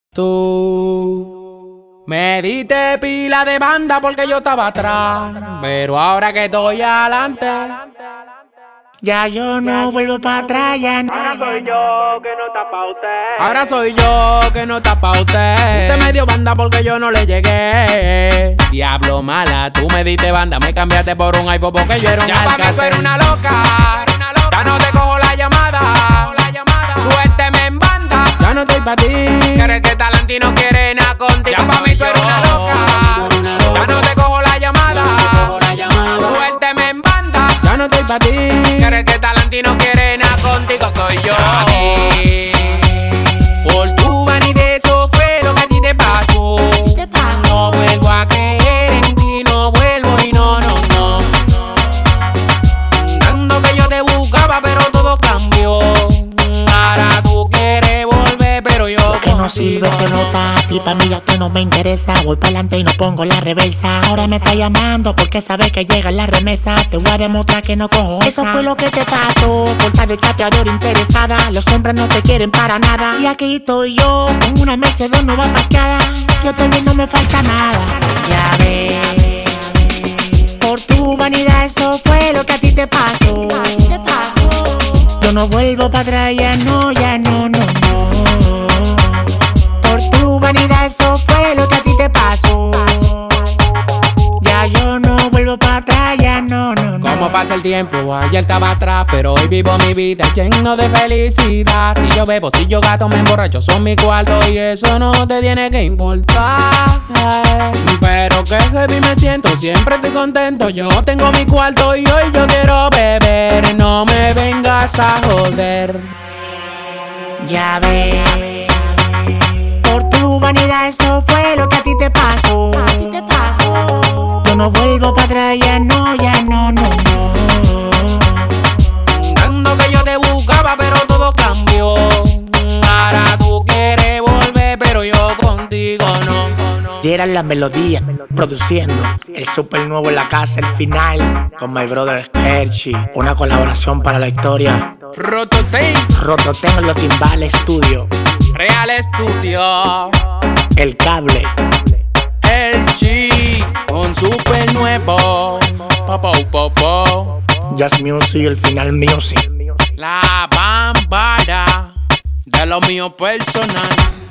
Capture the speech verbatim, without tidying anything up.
Tú me diste pila de banda porque yo estaba atrás, pero ahora que estoy adelante, ya yo no vuelvo para atrás, ya no. Ahora soy yo que no está pa' usted. Ahora soy yo que no está pa' usted. Usted me dio banda porque yo no le llegué. Diablo mala, tú me diste banda, me cambiaste por un iPhone porque yo era un ya pa' mí tú eres una loca. Ya no te cojo la llamada. Suélteme en banda. Ya no estoy pa' ti. Quieres que Talantino quiere nada contigo. Ya pa' mí tú eres una loca. Ya no te cojo la llamada. Suélteme en banda. Ya no estoy pa' ti. Quieres que Talantino quiere nada contigo. Soy yo. Por tu vanidad eso fue lo que a ti te pasó. No vuelvo a creer en ti, no vuelvo y no, no, no. Dando que yo te buscaba pero todo cambió. Ahora tú quieres volver pero yo lo que no sirve se nota. A ti pa' mí ya usted no me interesa. Voy pa'lante y no pongo la reversa. Ahora me está llamando porque sabe que llega la remesa. Te voy a demostrar que no cojo eso esa. Fue lo que te pasó por estar de chateador interesada. Los hombres no te quieren para nada. Y aquí estoy yo con una Mercedes nueva parqueada. Yo también no me falta nada. Ya ves, por tu vanidad eso fue lo que a ti te pasó. ¿Qué pasó? Yo no vuelvo para atrás, ya no, ya no, no, no. Por tu vanidad eso fue lo que a ti te pasó. Ya yo no vuelvo para atrás, ya no, no, no. Como pasa el tiempo, ayer estaba atrás, pero hoy vivo mi vida lleno de felicidad. Si yo bebo, si yo gato, me emborracho, son mi cuarto y eso no te tiene que importar. Pero que heavy me siento, siempre estoy contento. Yo tengo mi cuarto y hoy yo quiero beber. No me vengas a joder. Ya ves, por tu vanidad eso fue lo que a ti te pasó. A ti te pasó. Yo no vuelvo para atrás, ya no, ya no, no, no. Dando que yo te buscaba pero todo cambió. Ahora tú quieres volver pero yo contigo no. Y eran las melodías, produciendo el super nuevo en la casa, el final, con my brother Hershey. Una colaboración para la historia. Rototen. Rototen en los timbales estudio. Real Studio. El cable. Hershey con super nuevo. Popo, popo. Just Music, el final music. La bambara de lo mío personal.